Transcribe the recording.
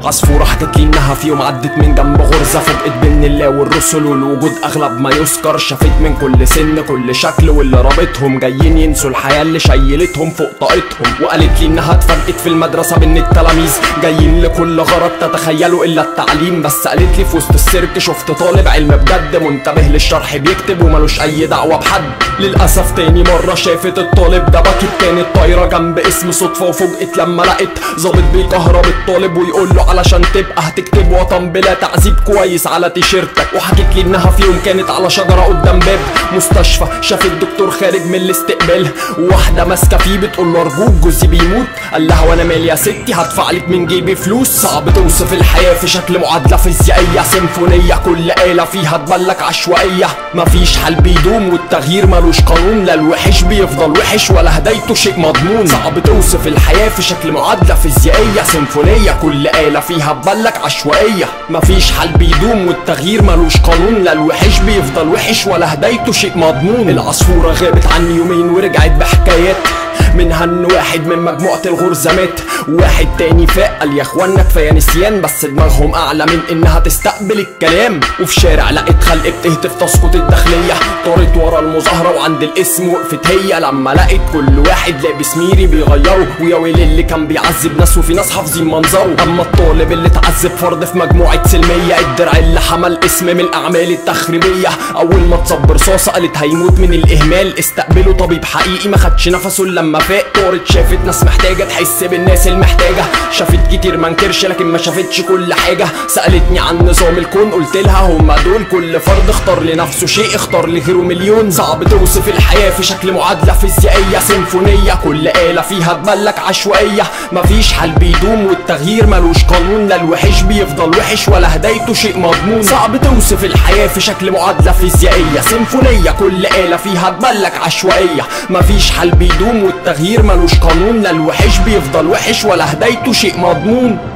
عصفورة حكت لي انها في يوم عدت من جنب غرزة، فوجئت بان الله والرسل والوجود اغلب ما يذكر. شافت من كل سن كل شكل واللي رابطهم جايين ينسوا الحياة اللي شيلتهم فوق طاقتهم. وقالت لي انها اتفاجئت في المدرسة بان التلاميذ جايين لكل غرض تتخيلوا الا التعليم بس. قالت لي في وسط السيرك شفت طالب علم بجد منتبه للشرح بيكتب وملوش اي دعوة بحد. للاسف تاني مرة شافت الطالب ده بكت، كانت طايرة جنب اسم صدفة وفوجئت لما لقت ظابط بيكهرب الطالب ويقول له علشان تبقى هتكتب وطن بلا تعذيب كويس على تيشيرتك. وحكت لي انها في يوم كانت على شجرة قدام باب مستشفى، شافت دكتور خارج من الاستقبال وواحدة ماسكة فيه بتقول له ارجوك جوزي بيموت. قال لها وانا مالي يا ستي هدفع لك من جيبي فلوس. صعب توصف الحياة في شكل معادلة فيزيائية سيمفونية، كل آلة فيها تبلك عشوائية. مفيش حل بيدوم والتغيير ملوش قانون، لا الوحش بيفضل وحش ولا هدايته شيء مضمون. صعب توصف الحياة في شكل معادلة فيزيائية سيمفونية، كل آلة فيها تبلك عشوائية. مفيش حل بيدوم والتغيير ملوش قانون، لا الوحش بيفضل وحش ولا هدايته شيء مضمون. العصفورة غابت عني يومين ورجعت بحكايات، منها ان واحد من مجموعة الغرزة مات، واحد تاني فاق قال يا اخوانا كفاية نسيان، بس دماغهم اعلى من انها تستقبل الكلام. وفي شارع لقيت خلق بتهتف تسقط الداخلية، طارت ورا المظاهرة وعند الاسم وقفت هي. لما لقيت كل واحد لابس ميري بيغيره، ويا ويل اللي كان بيعذب ناس وفي ناس حافظين منظره. اما الطالب اللي اتعذب فرد في مجموعة سلمية، الدرع اللي حمل اسم من الاعمال التخريبية. اول ما اتصب رصاصة قالت هيموت من الاهمال، استقبله طبيب حقيقي ما خدش نفسه لما فاق. طارت شافت ناس محتاجة تحس بالناس المحتاجة، شافت كتير منكرش لكن ما شافتش كل حاجة. سألتني عن نظام الكون قلت لها هما دول، كل فرد اختار لنفسه شيء اختار لغيره مليون. صعب توصف الحياة في شكل معادلة فيزيائية سيمفونية، كل آلة فيها تبلك عشوائية. مفيش حل بيدوم والتغيير ملوش قانون، لا الوحش بيفضل وحش ولا هدايته شيء مضمون. صعب توصف الحياة في شكل معادلة فيزيائية سيمفونية، كل آلة فيها تبلك عشوائية. مفيش حل بيدوم والتغيير ملوش قانون، لا الوحش بيفضل وحش ولا هدايته شيء مضمون.